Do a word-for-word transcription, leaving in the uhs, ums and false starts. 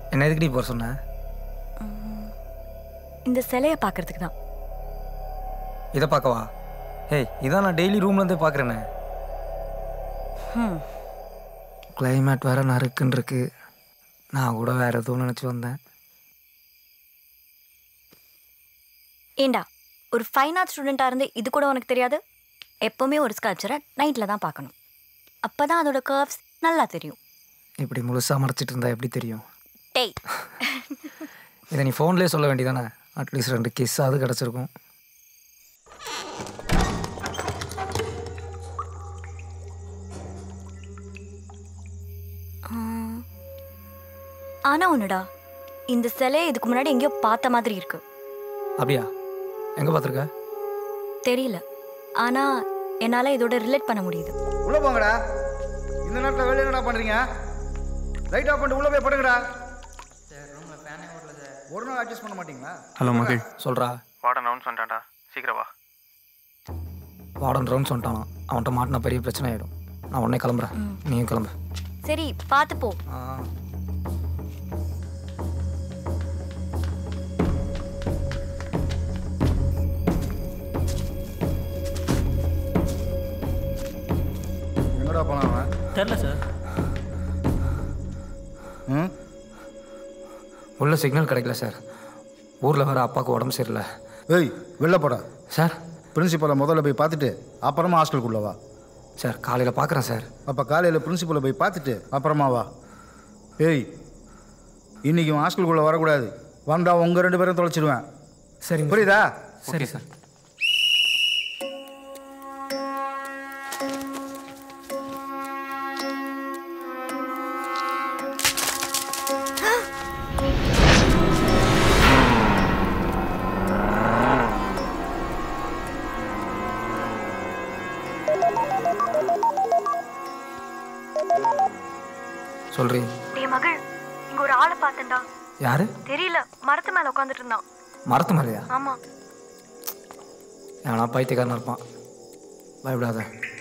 என்ன எதுக்கடி போற சொன்ன? இந்த சிலையை பார்க்கறதுக்கு தான். இதை பார்க்கவா? ஏய், இதான் நான் டெய்லி ரூம்ல இருந்தே பார்க்குறேனே. ம் கிளைமேட் வேற நறுக்குன்னு இருக்கு. நான் கூட வேற எதுவும் நினச்சி வந்தேன். ஏண்டா, ஒரு ஃபைன் ஆர்ட் ஸ்டூடெண்ட்டாக இருந்து இது கூட உனக்கு தெரியாது? எப்போவுமே ஒரு ஸ்கல்ப்சரை நைட்டில் தான் பார்க்கணும். அப்போ தான் அதோட கர்வ்ஸ் நல்லா தெரியும். இப்படி முழுசாக மறைச்சிட்டு இருந்தா எப்படி தெரியும்? டேய், இதை நீ ஃபோன்லேயே சொல்ல வேண்டியதானே? அட்லீஸ்ட் ரெண்டு கிஸ் அது கிடச்சிருக்கும். ஆனால் ஒன்றுடா, இந்த சிலையை இதுக்கு முன்னாடி எங்கேயோ பார்த்த மாதிரி இருக்கு. அப்படியா? எங்கே பார்த்துருக்க? தெரியல, ஆனால் என்னால் இதோட ரிலேட் பண்ண முடியுது. உள்ள போங்கடா. இந்த நேரத்தில் வெளியே என்னடா பண்ணுறீங்க? லைட் ஆஃப் பண்ணிட்டு உள்ள போய் படுங்கடா. சார், ரூமில் ஃபேனே ஓடல சார். ஒரு நாள் அட்ஜஸ்ட் பண்ண மாட்டீங்களா? ஹலோ மகி, சொல்கிறா. வார்டன் ரவுண்ட்ஸ் வந்துட்டான்டா, சீக்கிரம் வா. வார்டன் ரவுண்ட்ஸ் வந்துட்டானா? அவன்கிட்ட மாட்டினா பெரிய பிரச்சனை ஆகிடும். நான் உடனே கிளம்புறேன், நீயும் கிளம்பு. சரி, பார்த்து போ. ஆ எங்கடா போனான்? தெரில சார். ம் உள்ள சிக்னல் கிடைக்கல சார். ஊரில் வர அப்பாவுக்கு உடம்பு சரியில்லை. ஏய், வெளில போடா. சார், பிரின்சிபலை முதல்ல போய் பார்த்துட்டு அப்புறமா ஹாஸ்டலுக்குள்ள வா. சார் காலையில் பார்க்குறேன் சார். அப்போ காலையில் பிரின்சிபலை போய் பார்த்துட்டு அப்புறமா வா. ஏய், இன்னைக்கு ஹாஸ்டலுக்குள்ளே வரக்கூடாது. வந்தால் உங்கள் ரெண்டு பேரும் தொலைச்சிடுவேன். சரி, புரியுதா? சரி சார். சொல்றீ? டேய் மகள், இங்க ஒரு ஆளை பார்த்தேன்டா. யாரு? தெரியல, மரத்து மேல உட்காந்துட்டு இருந்தான். மரத்து மேலையா? ஆமா. ஏன்னா பைத்தியக்காரனா இருப்பான். பயப்படாத.